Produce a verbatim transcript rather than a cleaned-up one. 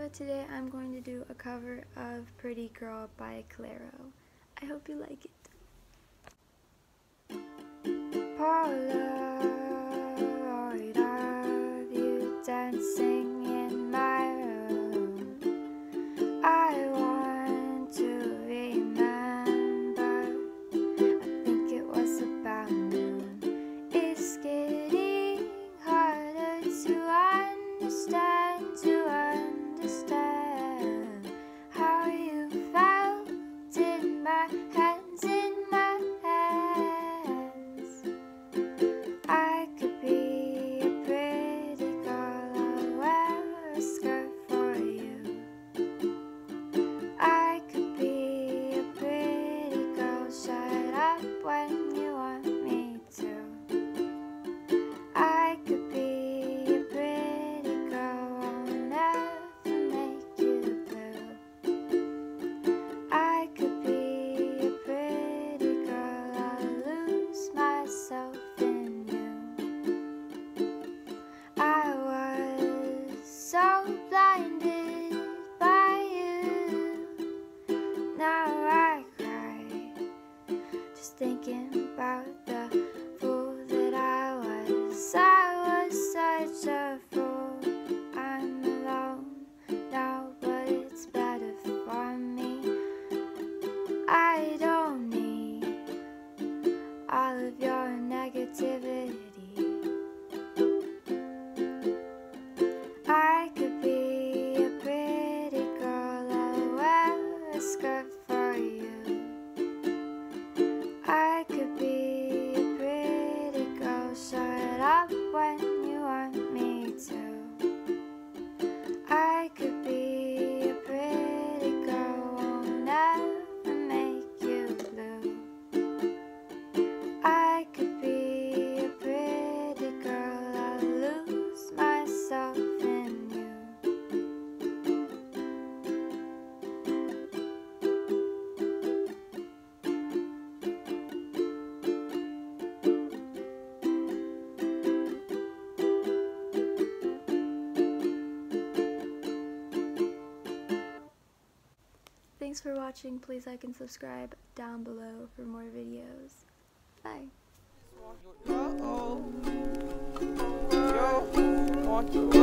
today I'm going to do a cover of Pretty Girl by Claro. I hope you like it. Polaroid of you dancing in my room. I want to remember. I think it was about noon. It's getting harder to understand, to understand how you felt in my hands, in my hands. I could be a pretty girl, I'll wear a skirt for you. I could be a pretty girl, shut up when you want me to. I could be a pretty girl, I'll never make you blue. I could be a pretty girl, I'll lose myself in you. I was so blinded by you. Now I cry, just thinking about the fool that I was. I was such a fool. I'm alone now, but it's better for me. I don't need all of your negativity. I could be a pretty girl, I'll wear a skirt for you. I could be a pretty girl, shut up when you want me to. I could be a pretty girl, won't ever make you blue. I could be a pretty girl, I'll lose myself in you. Thanks for watching. Please like and subscribe down below for more videos. Bye. Uh-oh. Yo, want you.